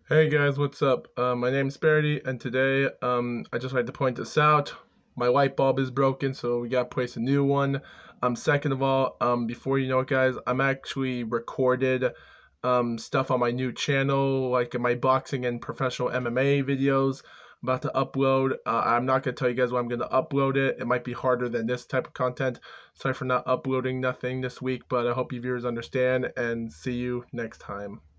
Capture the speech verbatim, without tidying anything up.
Hey guys, what's up? Uh, my name is Sparity, and today um, I just like to point this out. My light bulb is broken, so we gotta place a new one. Um, second of all, um, before you know it, guys, I'm actually recorded um, stuff on my new channel, like my boxing and professional M M A videos. I'm about to upload. Uh, I'm not gonna tell you guys when I'm gonna upload it. It might be harder than this type of content. Sorry for not uploading nothing this week, but I hope you viewers understand, and see you next time.